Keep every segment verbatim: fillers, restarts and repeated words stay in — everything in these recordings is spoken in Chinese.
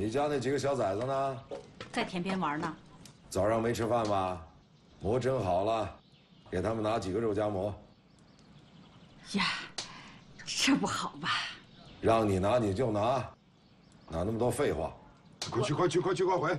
你家那几个小崽子呢？ 在田边玩呢。 早上没吃饭吧？馍蒸好了，给他们拿几个肉夹馍。 呀，这不好吧？ 让你拿你就拿，哪那么多废话？快去快去快去快回！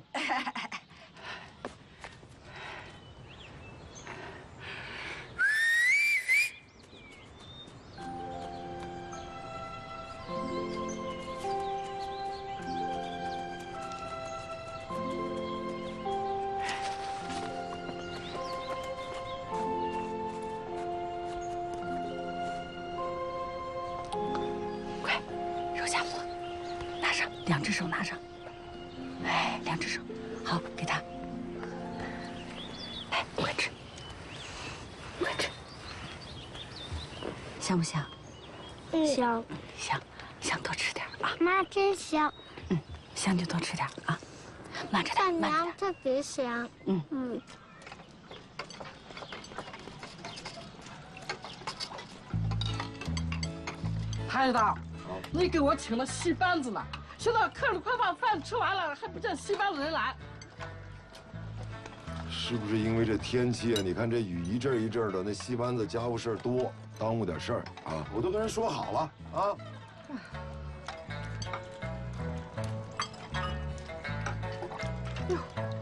两只手拿上，哎，两只手，好，给他。哎，快吃，快吃，香不香？ 香， 香，香，多吃点啊。 妈真香。 嗯，香就多吃点啊，慢着点，慢着点。 伴娘特别香。 嗯嗯。 太大，你给我请了戏班子呢。 现在客人快把饭吃完了，还不见戏班子人来， 是不是因为这天气啊？你看这雨一阵一阵的，那戏班子家务事儿多，耽误点事儿啊！我都跟人说好了啊。 哟，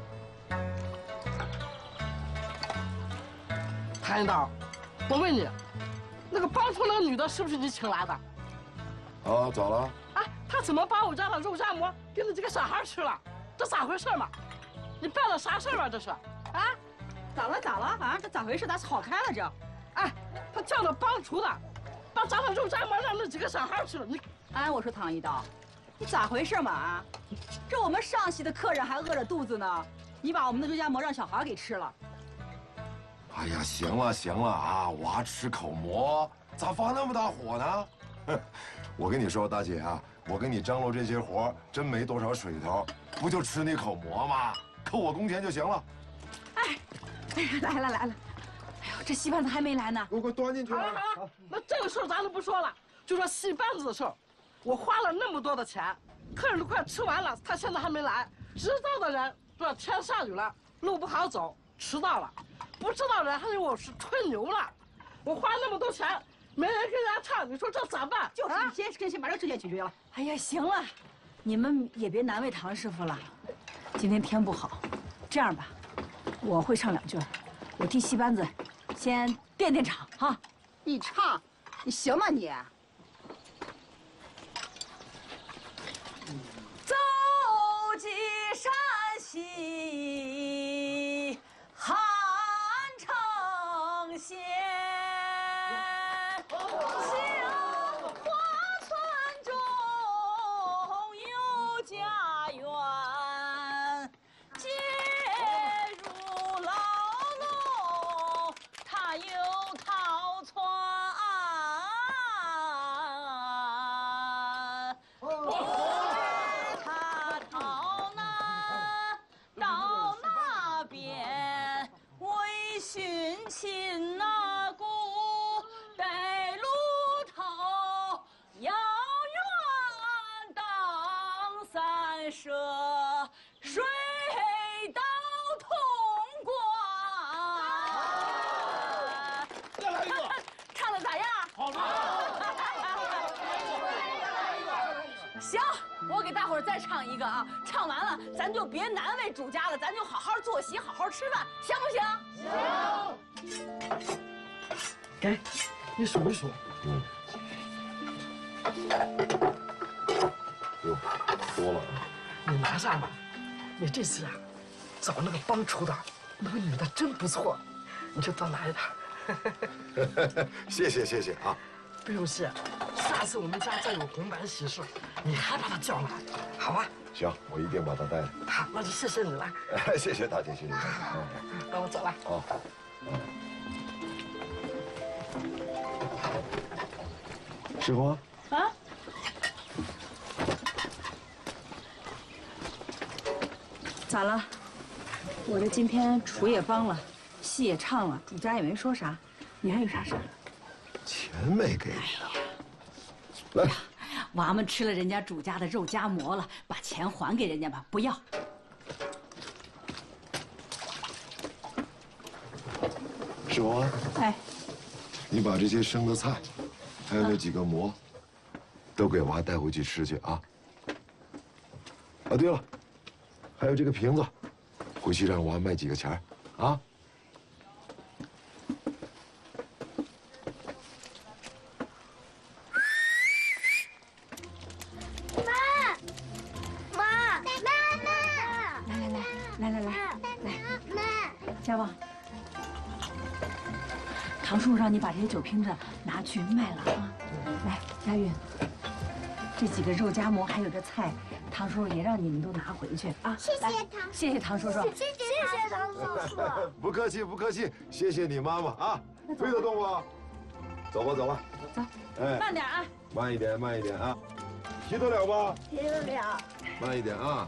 谭领导，我问你，那个帮厨那个女的是不是你请来的？ 啊，咋了？ 他怎么把我家的肉夹馍给那几个小孩吃了？这咋回事嘛？你办了啥事儿啊？这是啊？ 咋了咋了啊？这咋回事？咋吵开了这？ 哎，他叫了帮厨的，把咱的肉夹馍让那几个小孩吃了。你哎，我说唐一刀，你咋回事嘛啊？这我们上席的客人还饿着肚子呢，你把我们的肉夹馍让小孩给吃了。 哎呀，行了行了啊，娃吃口馍，咋发那么大火呢？哼，我跟你说，大姐啊。 我给你张罗这些活真没多少水头，不就吃那口馍吗？扣我工钱就行了。 哎，哎呀，来了来了！哎呦，这戏班子还没来呢， 给我端进去了。 好，那这个事儿咱都不说了，就说戏班子的事儿。我花了那么多的钱，客人都快吃完了，他现在还没来。知道的人说天下雨了，路不好走，迟到了；不知道的人还以为我是吹牛了。我花那么多钱。 没人跟人家唱，你说这咋办？ 就是你先先先把这个事情解决了。哎呀，行了，你们也别难为唐师傅了。今天天不好，这样吧，我会唱两句，我替戏班子先垫垫场哈。 你唱，你行吗你？ 走进山西汉城县。 涉水到潼关。 再来一个， 唱的咋样？ 好了。 行，我给大伙儿再唱一个啊！唱完了，咱就别难为主家了，咱就好好坐席，好好吃饭，行不行？ 行。给，你数一数。 嗯。哟，多了。 你拿上吧，你这次啊，找那个帮厨的，那个女的真不错，你就多拿一点。 谢谢谢谢啊， 不用谢，下次我们家再有红白喜事，你还把她叫来，好吧？ 行，我一定把她带来。 好，那就谢谢你了。 谢谢大姐，谢谢。 那我走了。 好。时光。啊。 咋了？我这今天厨也帮了，戏也唱了，主家也没说啥，你还有啥事儿？ 钱没给你呢。来， 娃们吃了人家主家的肉夹馍了，把钱还给人家吧，不要。 师傅啊， 哎， 你把这些生的菜，还有那几个馍，都给娃带回去吃去啊。啊，对了，还有这个瓶子，回去让娃卖几个钱儿啊。 来来来，来，家旺，唐叔叔让你把这些酒瓶子拿去卖了啊！来，佳韵，这几个肉夹馍还有这菜，唐叔叔也让你们都拿回去啊！ 谢谢唐， 谢谢唐叔叔， 谢谢唐叔叔。 不客气，不客气，谢谢你妈妈啊！推得动不？走吧，走吧， 走， 哎， 慢点啊！ 慢一点，慢一点啊！提得了吧？ 提得了。 慢一点啊！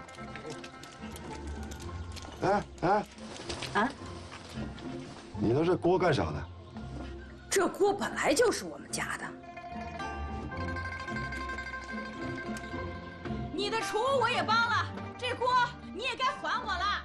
哎哎， 啊， 你拿这锅干啥的？ 这锅本来就是我们家的。你的厨我也帮了，这锅你也该还我了。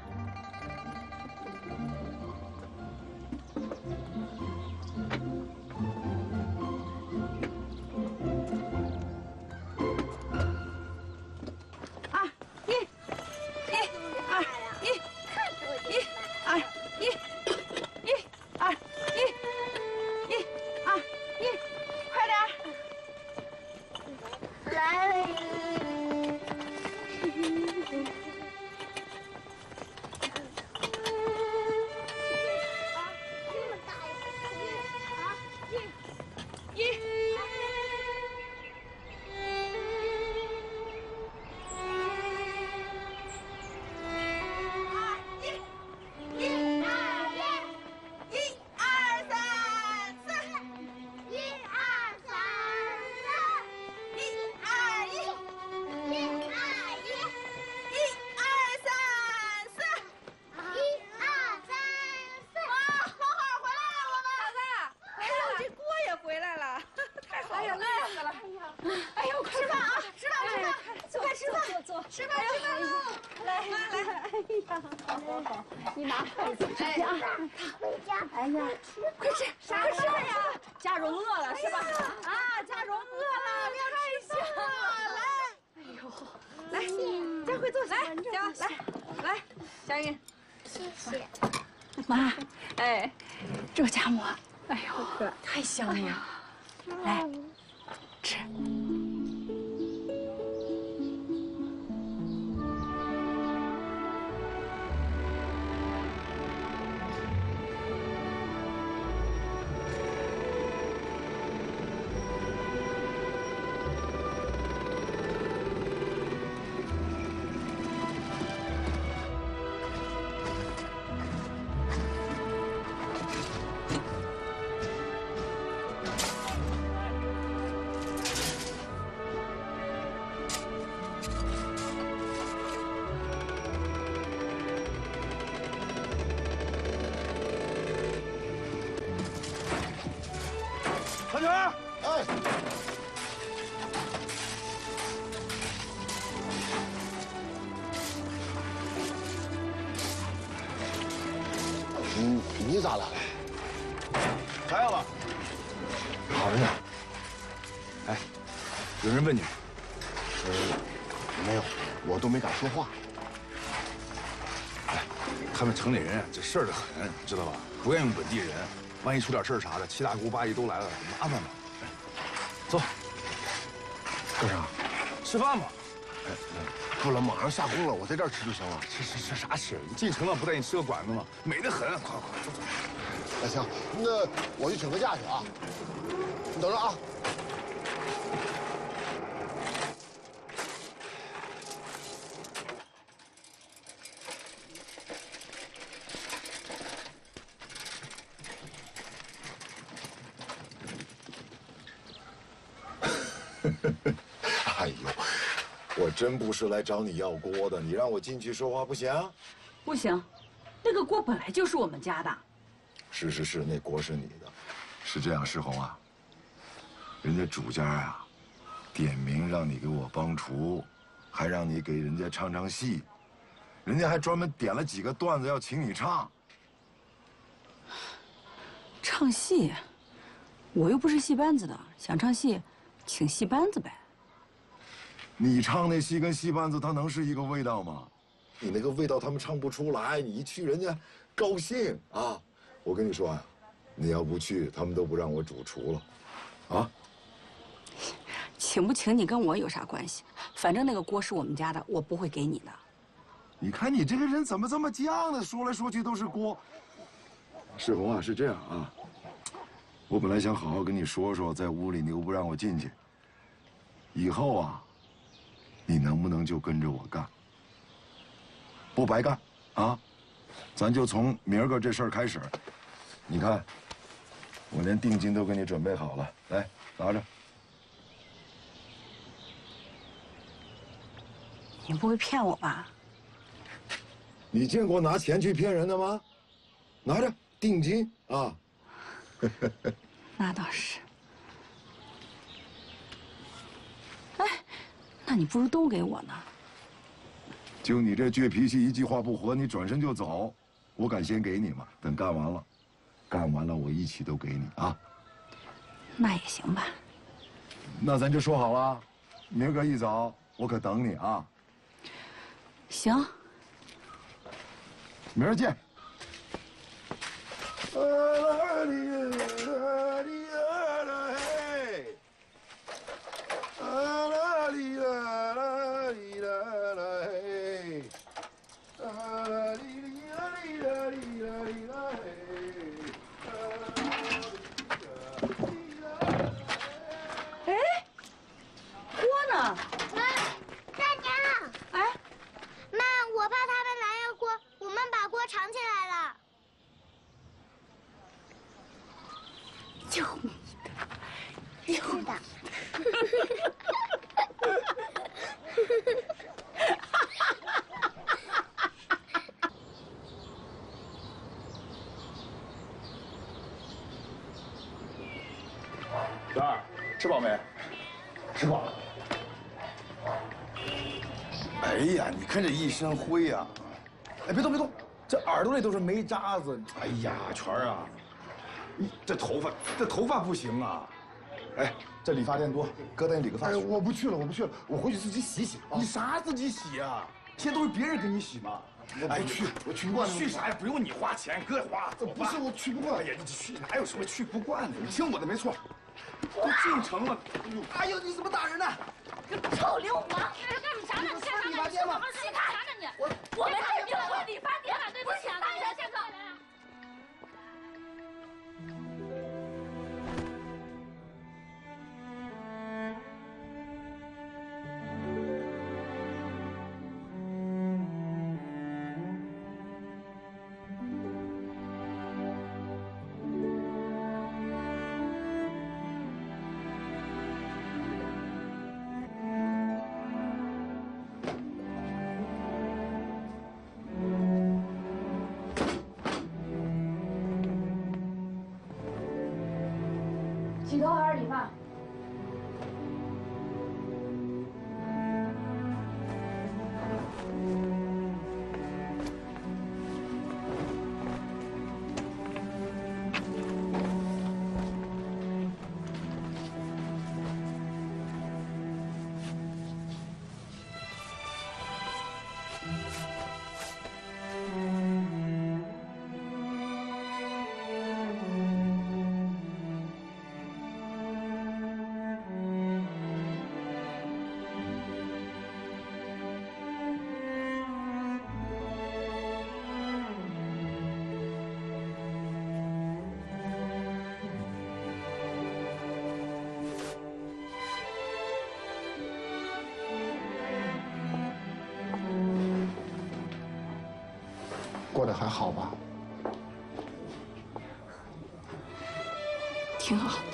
二一，一二一，一二一，一二一，一二一，快点儿！ 来。 你拿筷子吃啊！哎呀，快吃，快吃饭呀！佳蓉饿了是吧？啊，佳蓉饿了，太香了！来，哎呦，来，佳慧坐下，来，佳来，来，佳韵， 谢谢。 妈，哎，肉夹馍，哎呦，太香了，来，吃。 小女儿， 哎， 你你咋来了？ 来了。 好着呢。 哎，有人问你， 呃，没有，我都没敢说话。 哎，他们城里人这事儿的很，知道吧？不愿用本地人，万一出点事儿啥的，七大姑八姨都来了，很麻烦的。走， 干啥？ 吃饭吧。 哎，不了，马上下工了，我在这儿吃就行了。 吃吃吃啥吃？你进城了不带你吃个馆子吗？美得很，快快走走。 那行，那我去请个假去啊。你等着啊。 哎呦，我真不是来找你要锅的，你让我进去说话不行？ 不行，那个锅本来就是我们家的。 是是是，那锅是你的。是这样，世红啊，人家主家啊， 点名让你给我帮厨，还让你给人家唱唱戏，人家还专门点了几个段子要请你唱。 唱戏，我又不是戏班子的，想唱戏，请戏班子呗。 你唱那戏跟戏班子，它能是一个味道吗？你那个味道他们唱不出来，你一去人家高兴啊！我跟你说啊，你要不去，他们都不让我主厨了，啊！ 请不请你跟我有啥关系？反正那个锅是我们家的，我不会给你的。 你看你这个人怎么这么犟呢？说来说去都是锅。世红啊，是这样啊，我本来想好好跟你说说，在屋里你又不让我进去。以后啊，你能不能就跟着我干？不白干啊！咱就从明儿个这事儿开始。你看，我连定金都给你准备好了，来拿着。 你不会骗我吧？ 你见过拿钱去骗人的吗？拿着定金啊！ 那倒是。哎，那你不如都给我呢。 就你这倔脾气，一句话不合你转身就走，我敢先给你吗？等干完了，干完了我一起都给你啊。 那也行吧。 那咱就说好了，明儿个一早我可等你啊。 行。 明儿见。 小二，吃饱没？吃饱了。哎呀，你看这一身灰呀！哎，别动别动，这耳朵里都是煤渣子。哎呀，全儿啊，你这头发这头发不行啊！哎，这理发店多，哥带你理个发。 哎，我不去了，我不去了，我回去自己洗洗啊。 你啥自己洗呀？现在都是别人给你洗吗？ 我不去，我去不惯。 去啥呀？不用你花钱，哥花。 不是我去不惯。 哎呀，你去哪有什么去不惯的？你听我的，没错。都进城了，哎呦，你怎么打人呢？ 臭流氓！这是干啥呢？干啥呢？你好好洗干啥呢你？我我们这名贵理发店，对不起啊，大家先走。 洗头还是理发？ 过得还好吧？ 挺好的。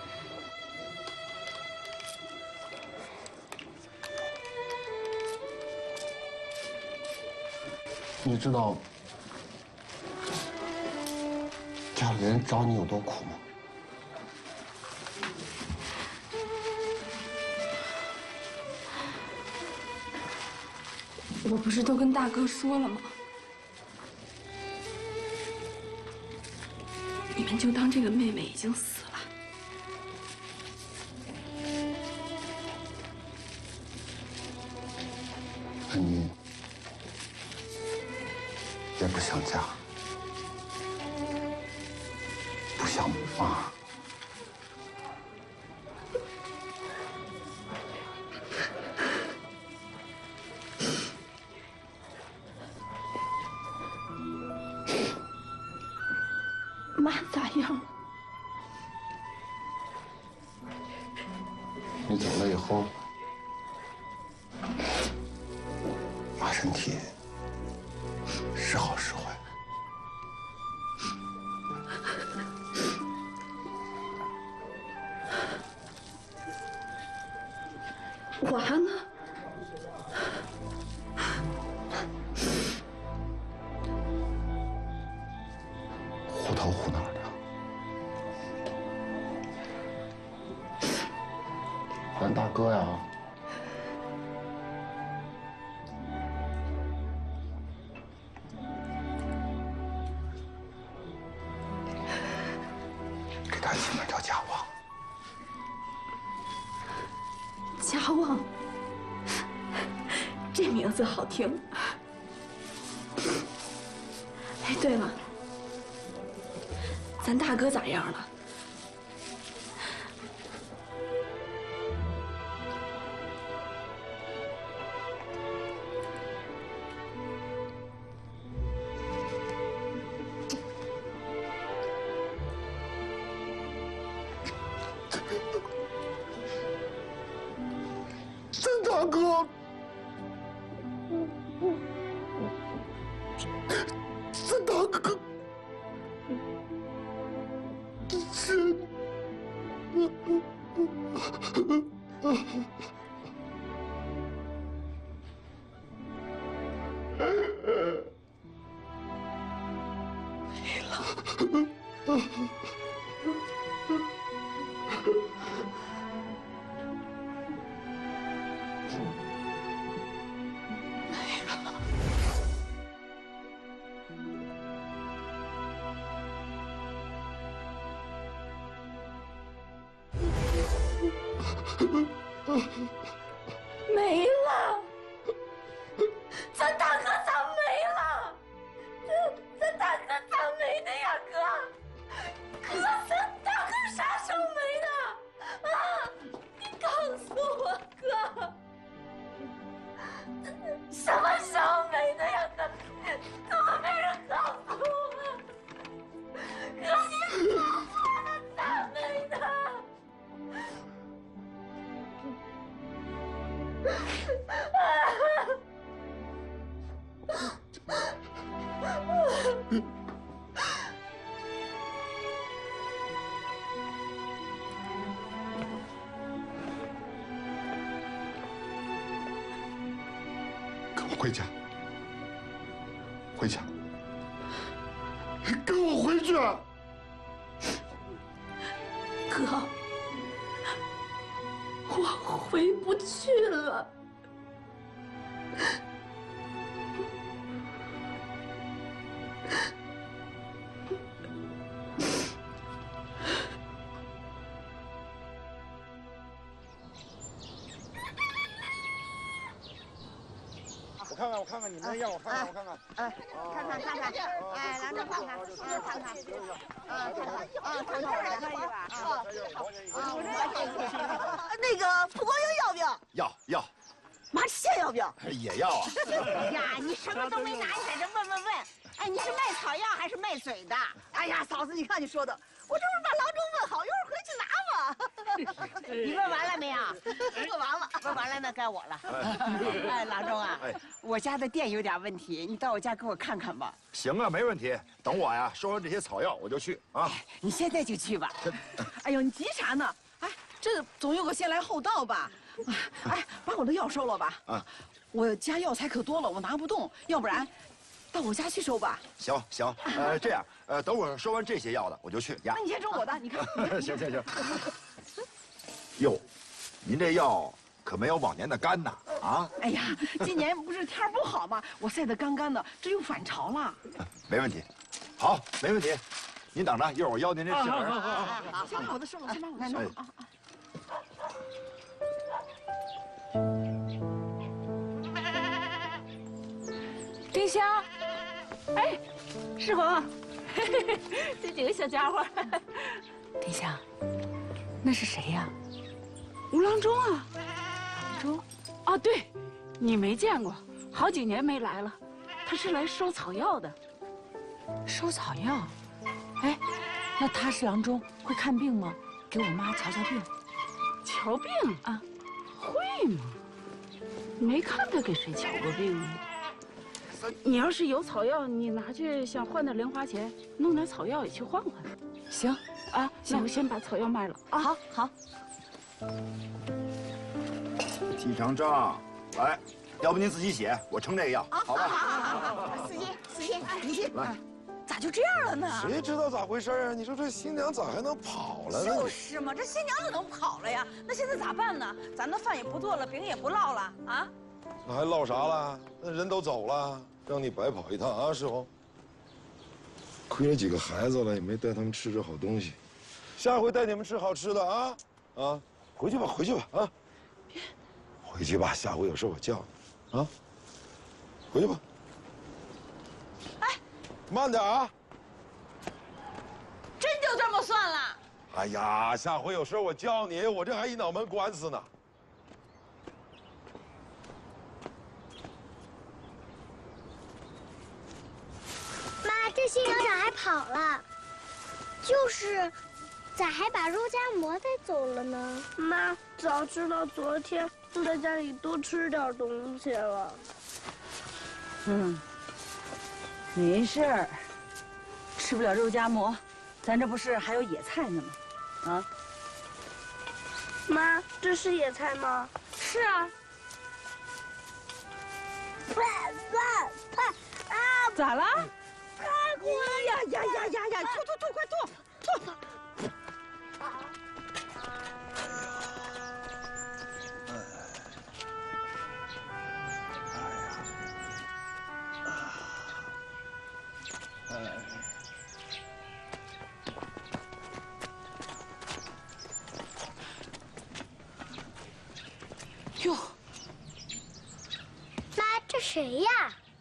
你知道家里人找你有多苦吗？ 我不是都跟大哥说了吗？你们就当这个妹妹已经死了。 那你也不想嫁，不想妈。 妈咋样？ 你走了以后，妈身体时好时坏。 娃呢？ 虎头虎脑的。咱大哥呀，给他起名叫贾旺。 贾旺，这名字好听。哎，对了，咱大哥咋样了？ 咱大哥，咱大哥，真。 没了，咱大哥咋没了？咱咱大哥咋没的呀，哥？哥，咱大哥啥时候没的？啊，你告诉我，哥，什么时候没的呀，哥？怎么没人告诉我？哥，你说我咋没的？ 跟我回家，回家，跟我回去。 哥，我回不去了。 我看看，我看看你们的药，我看看，我看看。 哎，看看看看，哎，来这看看，啊，看看，啊，看看，啊，看看我的可以吧？啊，啊，我这那个蒲公英要不要？ 要要， 麻雀线要不要？ 也要啊。 哎呀，你什么都没拿，你在这问问问。哎，你是卖草药还是卖嘴的？哎呀，嫂子，你看你说的，我这不是把郎中问好，一会儿回去拿嘛。你问完了没有？问完了，问完了，那该我了。哎，郎中啊，我家的店有点问题，你到我家给我看看吧。 行啊，没问题。等我呀收完这些草药，我就去啊。 你现在就去吧。 哎呦，你急啥呢？哎，这总有个先来后到吧？哎，把我的药收了吧。啊，我家药材可多了，我拿不动，要不然到我家去收吧。 行行，呃，这样，呃，等我收完这些药的，我就去呀。 那你先收我的，你看。 行行行。哟，您这药可没有往年的干呐！啊！ 哎呀，今年不是天不好吗？我晒得干干的，这又反潮了。 没问题，好，没问题。您等着，一会儿我邀您这杏仁。 好好好好，先把我的收了，先把我的收了啊啊！ 丁香，哎，世红，这几个小家伙，丁香，那是谁呀？ 吴郎中啊， 郎中？ 哦，对，你没见过，好几年没来了。他是来收草药的。 收草药？哎，那他是郎中，会看病吗？给我妈瞧瞧病。 瞧病啊？会吗？没看他给谁瞧过病呢。你要是有草药，你拿去想换点零花钱，弄点草药也去换换。 行啊，那我先把草药卖了啊。 好，好。 记成账，来，要不您自己写，我称这个药，好吧？ 好好好，司机，司机，你去。 来， 咋就这样了呢？ 谁知道咋回事啊？你说这新娘咋还能跑了呢？ 就是嘛，这新娘怎么能跑了呀？那现在咋办呢？咱的饭也不做了，饼也不烙了啊？ 那还唠啥了？那人都走了，让你白跑一趟啊，世红。亏了几个孩子了，也没带他们吃吃好东西。下回带你们吃好吃的啊啊！回去吧，回去吧啊！别，回去吧，下回有事我叫你啊。回去吧。 哎， 慢点啊！ 真就这么算了？ 哎呀，下回有事我叫你，我这还一脑门官司呢。 妈，这新娘咋还跑了？就是，咋还把肉夹馍带走了呢？妈，早知道昨天就在家里多吃点东西了。 嗯，没事儿，吃不了肉夹馍，咱这不是还有野菜呢吗？啊？ 妈，这是野菜吗？ 是啊。 快快快啊！ 咋了？ 太苦了呀呀呀呀呀！吐吐吐，快吐吐！ 哟， 妈，这谁呀？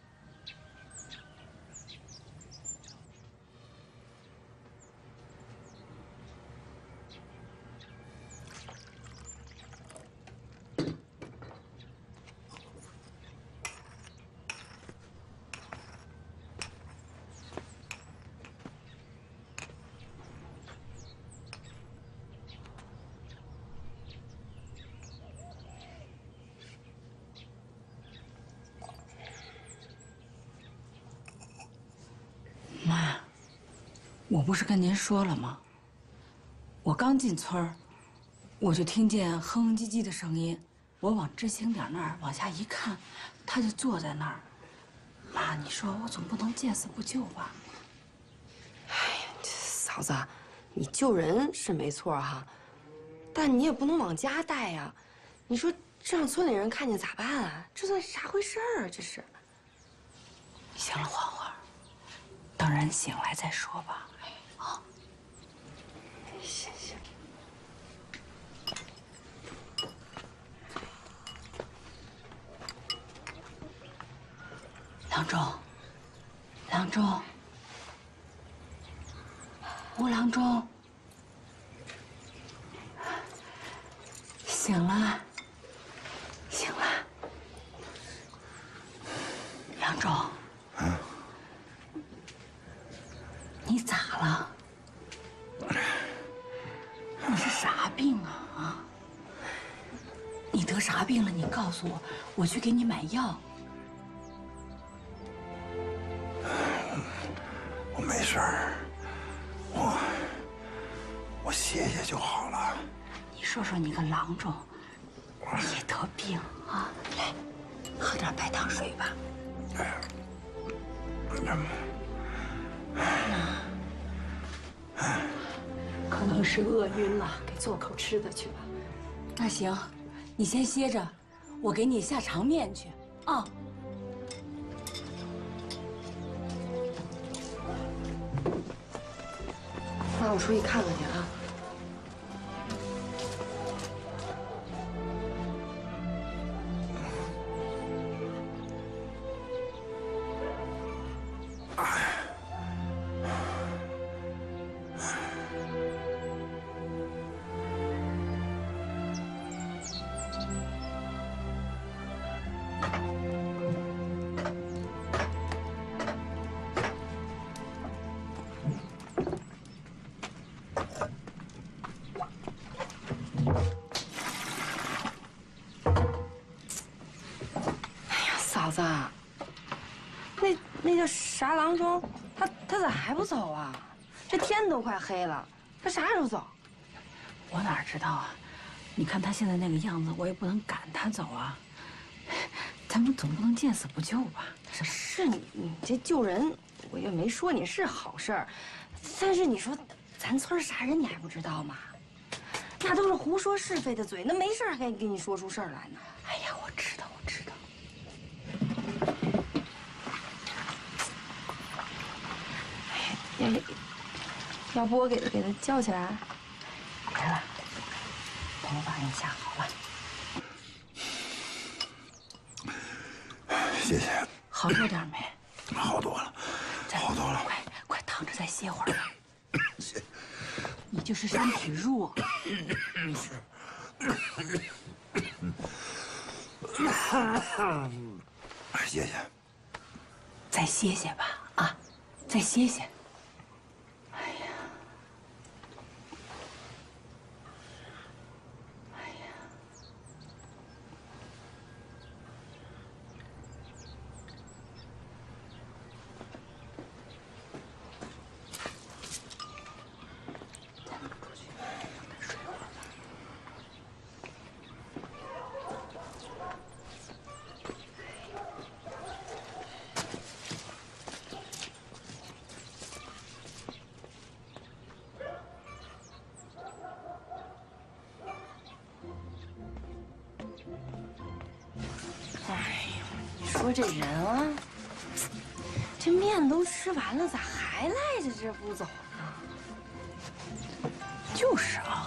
妈，我不是跟您说了吗？我刚进村儿，我就听见哼哼唧唧的声音。我往知青点那儿往下一看，他就坐在那儿。妈，你说我总不能见死不救吧？ 哎呀，嫂子，你救人是没错哈，但你也不能往家带呀。你说这让村里人看见咋办啊？这算啥回事儿啊？这是。 行了，黄花。等人醒来再说吧，啊。 行行。 郎中，郎中，吴郎中，醒了，醒了，郎中。 啊。 你咋了？你是啥病啊？啊！你得啥病了？你告诉我，我去给你买药。 我没事儿，我我歇歇就好了。 你说说，你个郎中，也得病啊？来，喝点白糖水吧。 哎呀，这。 可能是饿晕了，给做口吃的去吧。那行， 你先歇着，我给你下肠面去啊。 那我出去看看去啊。 嫂子，那那叫啥郎中，他他咋还不走啊？这天都快黑了，他啥时候走？ 我哪知道啊？你看他现在那个样子，我也不能赶他走啊。咱们总不能见死不救吧？ 是你你这救人，我也没说你是好事儿，但是你说咱村啥人你还不知道吗？那都是胡说是非的嘴，那没事还给给你说出事儿来呢。 哎呀，我知道，我知道。 要要不我给他给他叫起来？ 别了，头发给你下好了。 谢谢。 好受点没？ 好多了，好多了。 快快躺着再歇会儿吧。 谢。 你就是身体弱。 谢谢。 再歇歇吧，啊，再歇歇。 说这人啊，这面都吃完了，咋还赖着这不走呢？ 就是啊。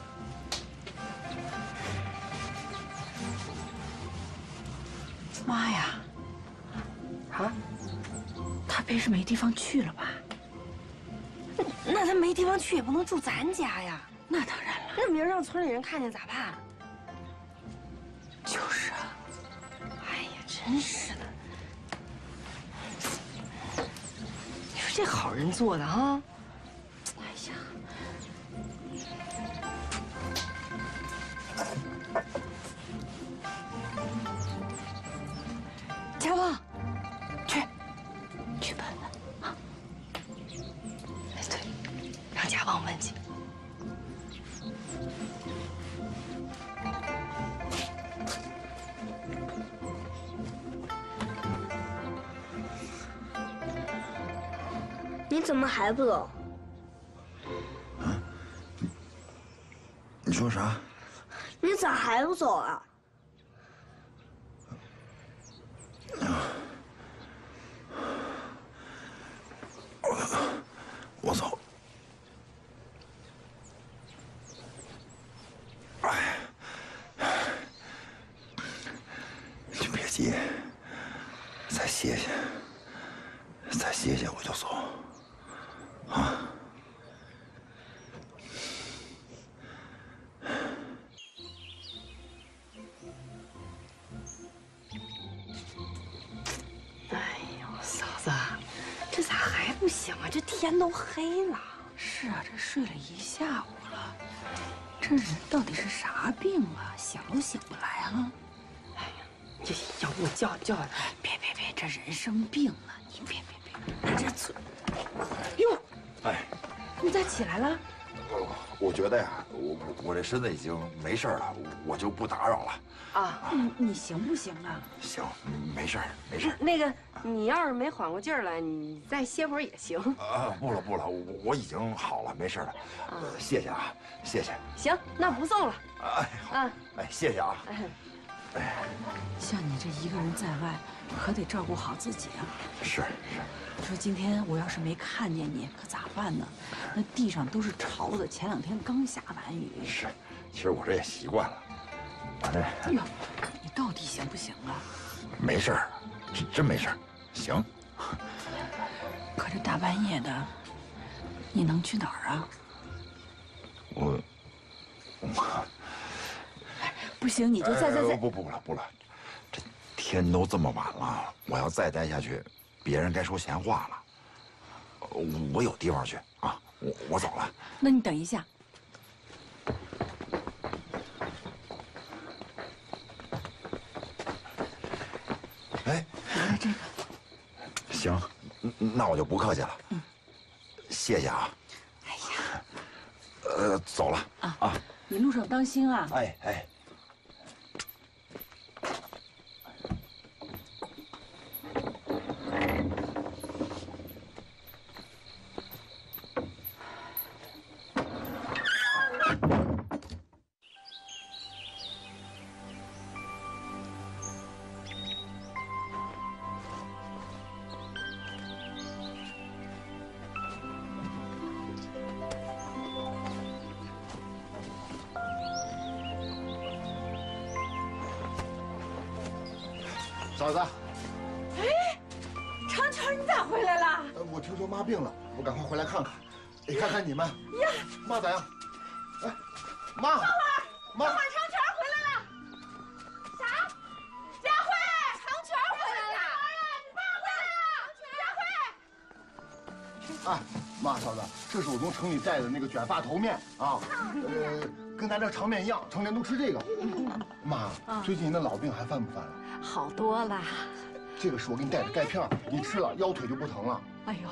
妈呀！ 啊？ 他别是没地方去了吧？ 那那他没地方去，也不能住咱家呀。 那当然了。 那明儿让村里人看见咋办？ 就是啊。 真是的，你说这好人做的哈！ 哎呀，家旺，去，去问问啊！ 哎，对，让家旺问去。 你怎么还不走？ 啊？你说啥？ 你咋还不走啊？ 我我走。哎，你别急，再歇歇，再歇歇我就走。 啊！ 哎呦，嫂子，这咋还不醒啊？这天都黑了。 是啊，这睡了一下午了，这人到底是啥病啊？想都醒不来啊！ 哎呀，这要不我叫叫他？ 别别别，这人生病了，你别别别， 那这村，哟， 哎， 你咋起来了？ 我我觉得呀，我我这身子已经没事了，我就不打扰了。 啊， 你你行不行啊？ 行，没事儿，没事儿。 那个，你要是没缓过劲儿来，你再歇会儿也行。 啊，不了不了，我我已经好了，没事了。 啊， 谢谢啊，谢谢。 行，那不送了。 哎，好， 啊， 哎，谢谢啊。 哎， 像你这一个人在外，可得照顾好自己啊。 是是。 你说今天我要是没看见你，可咋办呢？那地上都是潮的，前两天刚下完雨。 是，其实我这也习惯了。我这…… 哎呦，你到底行不行啊？ 没事儿，真真没事儿，行。 可这大半夜的，你能去哪儿啊？ 我……我…… 不行，你就再再再…… 不不不了不了，这天都这么晚了，我要再待下去，别人该说闲话了。我有地方去啊，我我走了。 那你等一下。 哎， 拿这个。 行，那我就不客气了。嗯，谢谢啊。 哎呀， 呃，走了啊啊！ 你路上当心啊。 哎哎。 嫂子， 哎，长全，你咋回来了？ 呃，我听说妈病了，我赶快回来看看。哎，看看你们呀，妈咋样？哎，妈，妈， 长全回来了。啥？佳慧，长全回来了。你爸回来了。佳慧。 哎，妈，嫂子，这是我从城里带的那个卷发头面啊，呃，跟咱这长面一样，成年都吃这个。妈，最近你的老病还犯不犯了？ 好多了。 这个是我给你带的钙片，你吃了腰腿就不疼了。 哎呦，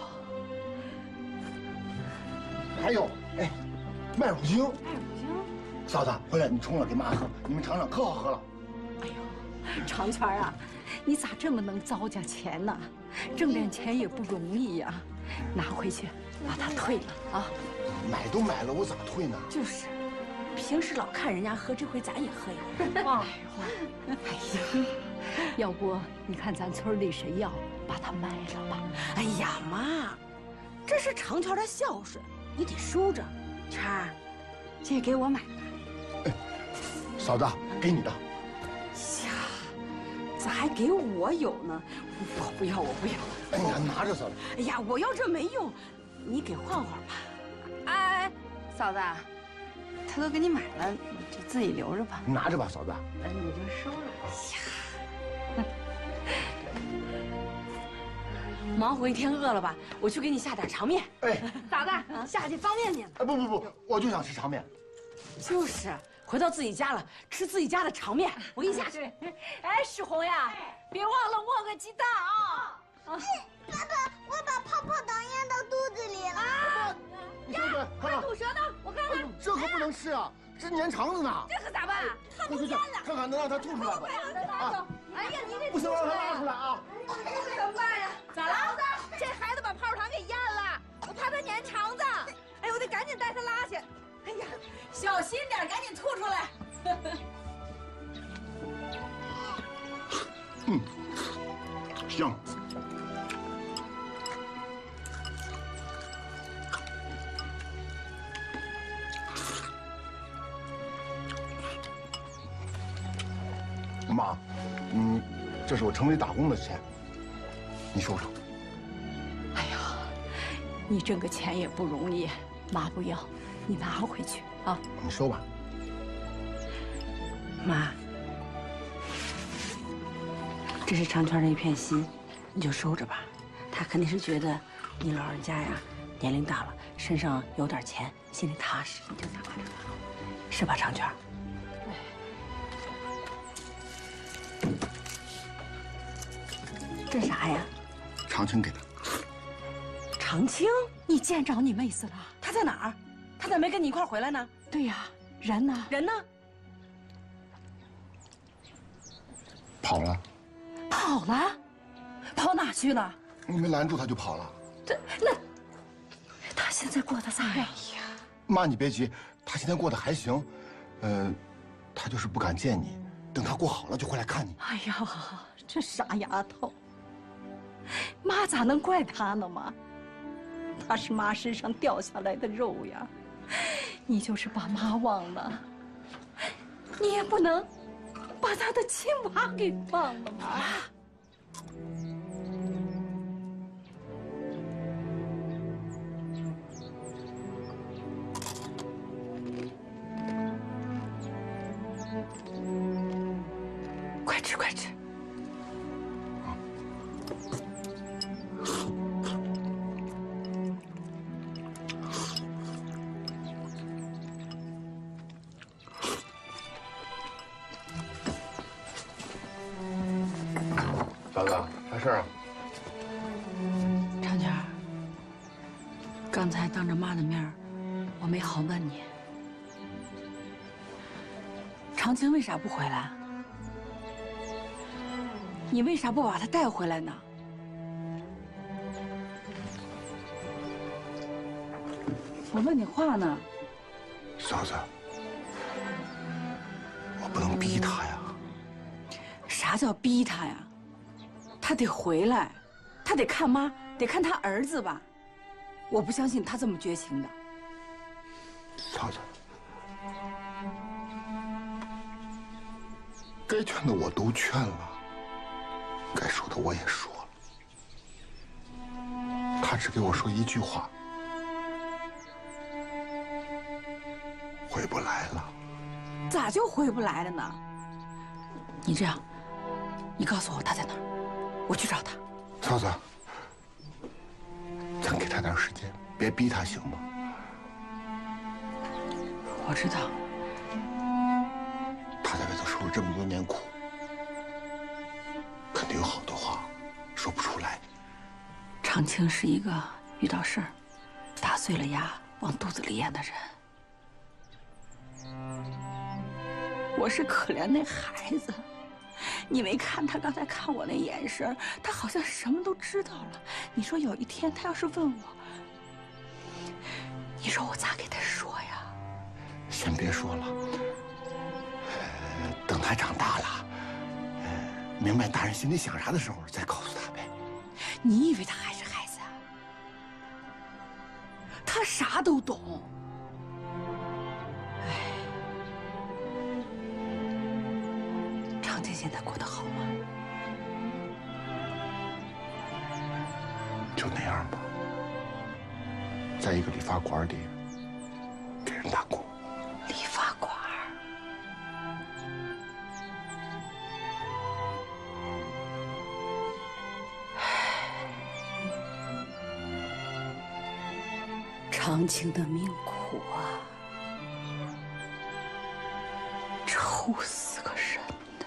还有，哎，麦乳精。 麦乳精。 嫂子，回来你冲了给妈喝，你们尝尝，可好喝了。 哎呦，长全啊，你咋这么能糟践钱呢？挣点钱也不容易呀，拿回去把它退了啊。 买都买了，我咋退呢？ 就是。平时老看人家喝，这回咱也喝一回。哎呦，哎呀，要不你看咱村里谁要，把它卖了吧？哎呀妈，这是长全的孝顺，你得收着。全儿，这给我买的。 哎，嫂子，给你的。 呀，咋还给我有呢？我不要，我不要。 哎呀，拿着，嫂子。 哎呀，我要这没用，你给换换吧。 哎，嫂子。他都给你买了，你就自己留着吧。 拿着吧，嫂子。 哎，你就收了。 呀，忙活一天饿了吧？我去给你下点长面。 哎， 嫂子，下去方便面呢。 哎，不不不，我就想吃长面。 就是，回到自己家了，吃自己家的长面。我给你下去。哎，世红呀，别忘了握个鸡蛋啊。 啊，爸爸，我把泡泡糖咽到肚子里了。啊！ 呀，快吐舌头，我看看。 这可不能吃啊，这粘肠子呢。 这可咋办？ 看不见了。 看看能让他吐出来不？ 啊！哎呀，你这不行，让他拉出来啊！ 怎么办呀？咋了？ 这孩子把泡糖给咽了，我怕他粘肠子。哎，我得赶紧带他拉去。 哎呀，小心点，赶紧吐出来。 嗯，香。妈，嗯，这是我城里打工的钱，你收收。 哎呀，你挣个钱也不容易，妈不要，你拿回去啊。 你收吧。 妈，这是长全的一片心，你就收着吧。他肯定是觉得你老人家呀年龄大了，身上有点钱，心里踏实，你就拿着吧，是吧，长全？这啥呀？ 长青给的。 长青，你见着你妹子了？她在哪儿？ 他咋没跟你一块回来呢？ 对呀，人呢？ 人呢？ 跑了。 跑了？跑哪去了？ 你没拦住他就跑了。 这那，他现在过得咋样？哎呀， 妈，你别急，他现在过得还行，呃，他就是不敢见你，等他过好了就回来看你。 哎呀，这傻丫头，妈咋能怪她呢嘛？她是妈身上掉下来的肉呀，你就是把妈忘了，你也不能把她的亲妈给忘了嘛。快吃，快吃。 嫂子，啥事儿啊？ 长娟，刚才当着妈的面，我没好问你，长青为啥不回来？你为啥不把她带回来呢？我问你话呢。 嫂子，我不能逼他呀。 啥叫逼他呀？他得回来，他得看妈，得看他儿子吧。我不相信他这么绝情的。 嫂子，该劝的我都劝了，该说的我也说了。他只给我说一句话：回不来了。 咋就回不来了呢？你这样，你告诉我他在哪儿，我去找他。 嫂子，咱给他点时间，别逼他，行吗？ 我知道， 他在外头受了这么多年苦，肯定有好多话说不出来。 长青是一个遇到事儿打碎了牙往肚子里咽的人。我是可怜那孩子，你没看他刚才看我那眼神，他好像什么都知道了。你说有一天他要是问我，你说我咋给他说呀？ 先别说了，呃，等他长大了，呃，明白大人心里想啥的时候，再告诉他呗。 你以为他还是孩子啊？他啥都懂。哎，长青现在过得好吗？ 就那样吧，在一个理发馆里给人打工。 理发馆。长青的命苦啊，愁死个人的。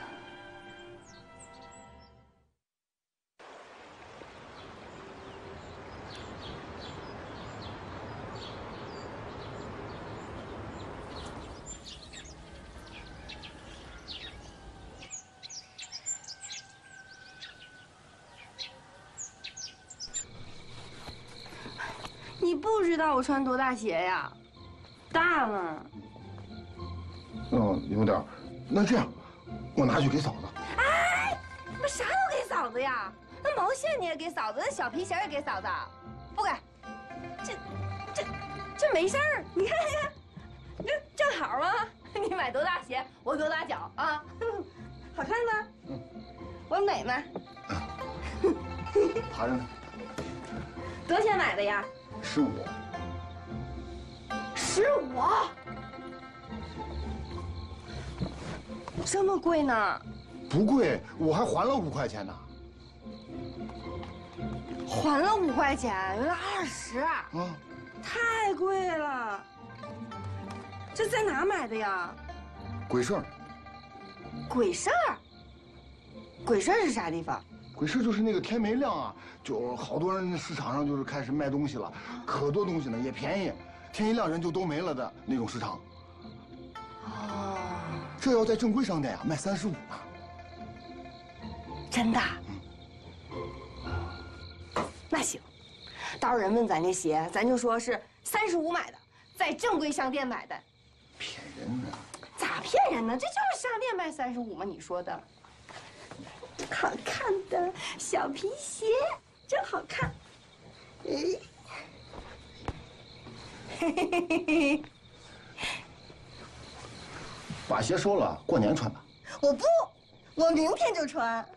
你不知道我穿多大鞋呀？大吗？ 嗯，有点。那这样，我拿去给嫂子。 哎，我啥都给嫂子呀？那毛线你也给嫂子，那小皮鞋也给嫂子，不给。这、这、这没事儿。你看，你看，这正好嘛。你买多大鞋，我多大脚啊？好看吗？嗯。我美吗？ 爬着呢。 多少钱买的呀？ 十五。 十五？这么贵呢？ 不贵，我还还了五块钱呢。 还了五块钱，原来二十。啊，太贵了。这在哪买的呀？ 鬼市。 鬼市？鬼市是啥地方？ 鬼市就是那个天没亮啊，就好多人市场上就是开始卖东西了，可多东西呢，也便宜。 天一亮人就都没了的那种市场。 哦， 这要在正规商店呀，卖三十五呢。 真的？那行，到时候人问咱这鞋，咱就说是三十五买的，在正规商店买的。 骗人呢？ 咋骗人呢？这就是商店卖三十五嘛，你说的。好看的小皮鞋，真好看。哎，嘿嘿嘿嘿嘿。 把鞋收了，过年穿吧。 我不，我明天就穿。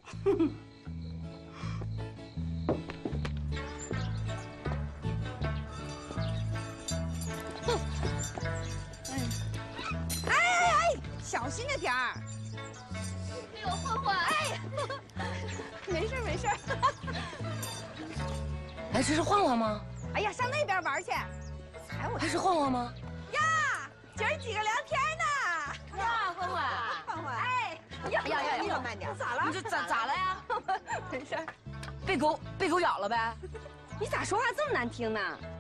哎哎哎，小心着点儿。 给我换换，哎， 没事没事。哎，这是晃晃吗？哎呀，上那边玩去。踩我！还是晃晃吗？呀，今儿几个聊天呢。 呀，欢欢， 晃晃，哎，呀呀呀，你可慢点。咋了？ 你这咋咋了呀？ 没事。 被狗被狗咬了呗？ 你咋说话这么难听呢？